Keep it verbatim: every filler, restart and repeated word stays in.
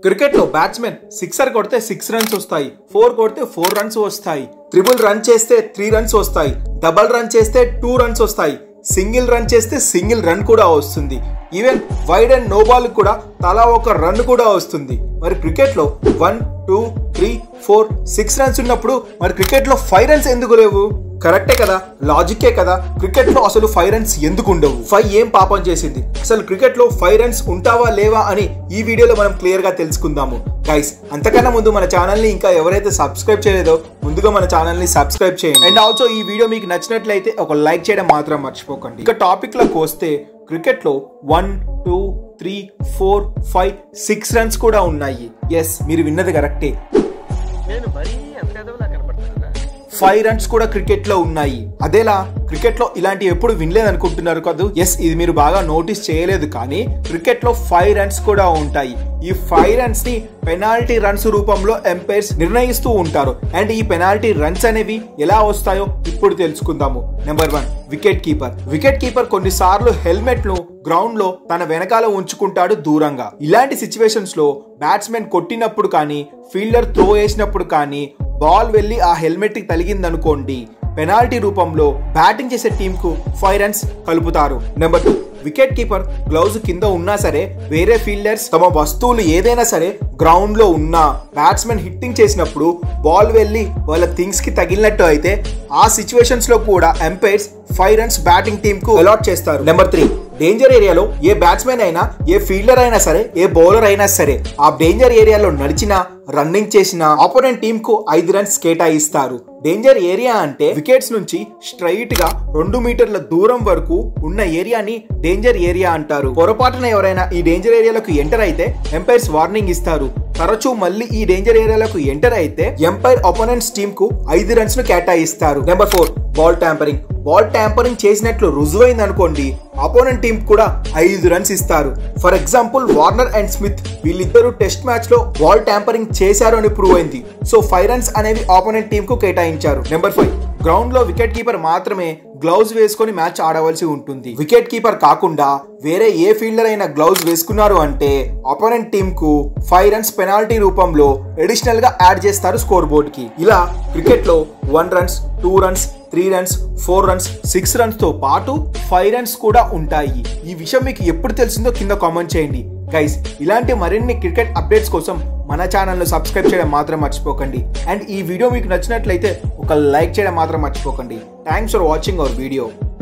Cricket లో batsmen sixer కొడితే six runs వస్తాయి, ఫోర్ కొడితే ఫోర్ రన్స్ వస్తాయి, ట్రిపుల్ రన్ చేస్తే త్రీ రన్స్ వస్తాయి, డబల్ రన్ చేస్తే టూ రన్స్ వస్తాయి, సింగిల్ రన్ చేస్తే సింగిల్ రన్ కూడా వస్తుంది. Even wide and no ball కూడా తలా ఒక రన్ కూడా వస్తుంది. మరి క్రికెట్ లో one two three four six runs ఉన్నప్పుడు మరి క్రికెట్ లో ఫైవ్ రన్స్ ఎందుకు లేవు? కరెక్టే కదా, లాజిక్కే కదా. క్రికెట్ లో అసలు ఫైవ్ రన్స్ ఎందుకు ఉండవు? ఫైవ్ ఏం పాపం చేసింది? అసలు క్రికెట్ లో ఫైవ్ రన్స్ ఉంటావా లేవా అని ఈ వీడియోలో మనం క్లియర్ గా తెలుసుకుందాము. గైస్, అంతకన్నా ముందు మన ఛానల్ ని ఇంకా ఎవరైతే సబ్స్క్రైబ్ చేయలేదో ముందుగా మన ఛానల్ ని సబ్స్క్రైబ్ చేయండి. అండ్ ఆల్సో ఈ వీడియో మీకు నచ్చినట్లయితే ఒక లైక్ చేయడం మాత్రం మర్చిపోకండి. ఇక టాపిక్ లోకి వస్తే క్రికెట్ లో one two three four five six runs కూడా ఉన్నాయి. ఎస్, మీరు విన్నది కరెక్టే. ఫైవ్ రన్స్ కూడా క్రికెట్ లో ఉన్నాయి. అదేలా క్రికెట్ లో ఇలాంటి ఎప్పుడు వినలేదు అనుకుంటున్నారు కదా? ఎస్, ఇది మీరు బాగా నోటీస్ చేయలేదు, కానీ క్రికెట్ లో ఫైవ్ రన్స్ కూడా ఉంటాయి. ఈ ఫైవ్ రన్స్ ని పెనాల్టీ రన్స్ రూపంలో ఎంపైర్స్ నిర్ణయిస్తూ ఉంటారు. అండ్ ఈ పెనాల్టీ రన్స్ అనేవి ఎలా వస్తాయో ఇప్పుడు తెలుసుకుందాము. Number one, wicket keeper. Wicket keeper కొన్నిసార్లు హెల్మెట్ ను గ్రౌండ్ లో తన వెనకాల ఉంచుకుంటాడు దూరంగా. ఇలాంటి సిచ్యువేషన్స్ లో బ్యాట్స్మెన్ కొట్టినప్పుడు కానీ, ఫీల్డర్ త్రో వేసినప్పుడు కానీ బాల్ వెళ్లి ఆ హెల్మెట్ కి తగిలిందనుకోండి, పెనాల్టీ రూపంలో బ్యాటింగ్ చేసే టీమ్ కు ఫైవ్ రన్స్ కలుపుతారు. Number two, wicket keeper gloves కింద ఉన్నా సరే, వేరే ఫీల్డర్స్ తమ వస్తువులు ఏదైనా సరే గ్రౌండ్ లో ఉన్నా బ్యాట్స్మెన్ హిట్టింగ్ చేసినప్పుడు బాల్ వెళ్లి వాళ్ళ థింగ్స్ కి తగిలినట్టు అయితే ఆ సిచ్యువేషన్స్ లో కూడా umpires five runs batting team కు అలాట్ చేస్తారు. నెంబర్ త్రీ, డేంజర్ ఏరియాలో ఏ బ్యాట్స్మెన్ అయినా, ఏ ఫీల్డర్ అయినా సరే, ఏ బౌలర్ అయినా సరే ఆ డేంజర్ ఏరియాలో నడిచినా, రన్నింగ్ చేసిన ఆపోనెంట్ టీమ్ కు ఐదు రన్స్ కేటాయిస్తారు. డేంజర్ ఏరియా అంటే వికెట్స్ నుంచి స్ట్రైట్ గా రెండు మీటర్ల దూరం వరకు ఉన్న ఏరియాని డేంజర్ ఏరియా అంటారు. పొరపాటున ఎవరైనా ఈ డేంజర్ ఏరియాలకు ఎంటర్ అయితే ఎంపైర్స్ వార్నింగ్ ఇస్తారు. తరచూ మళ్ళీ ఈ డేంజర్ ఏరియాలకు ఎంటర్ అయితే ఎంపైర్ అపోనెంట్స్ టీమ్ కు ఐదు రన్స్ ను కేటాయిస్తారు. Number four, ball tampering. Ball tampering చేసినట్లు రుజువైంది అనుకోండి, అపోనెంట్ టీమ్ కూడా ఐదు రన్స్ ఇస్తారు. For example Warner and Smith వీళ్ళిద్దరూ టెస్ట్ మ్యాచ్ లో బాల్ ట్యాంపరింగ్ చేశారు అని ప్రూవ్ అయింది. సో ఫైవ్ రన్స్ అనేవి ఆపోనెంట్ టీమ్ కు కేటాయించారు. నెంబర్ ఫైవ్, గ్రౌండ్ లో వికెట్ కీపర్ మాత్రమే గ్లౌజ్ వేసుకొని మ్యాచ్ ఆడవలసి ఉంటుంది. వికెట్ కీపర్ కాకుండా వేరే ఏ ఫీల్డర్ అయినా గ్లౌజ్ వేసుకున్నారు అంటే అపోనెంట్ టీమ్ కు ఫైవ్ రన్స్ పెనాల్టీ రూపంలో అడిషనల్ గా యాడ్ చేస్తారు స్కోర్ బోర్డ్ కి. ఇలా క్రికెట్ లో one runs, two runs, three runs, four runs, six runs తో పాటు ఫైవ్ రన్స్ కూడా ఉంటాయి. ఈ విషయం మీకు ఎప్పుడు తెలిసిందో కింద కామెంట్ చేయండి. గైస్, ఇలాంటి మరిన్ని క్రికెట్ అప్డేట్స్ కోసం మన ఛానల్ను సబ్స్క్రైబ్ చేయడం మాత్రం మర్చిపోకండి. అండ్ ఈ వీడియో మీకు నచ్చినట్లయితే ఒక లైక్ చేయడం మాత్రం మర్చిపోకండి. Thanks for watching our video.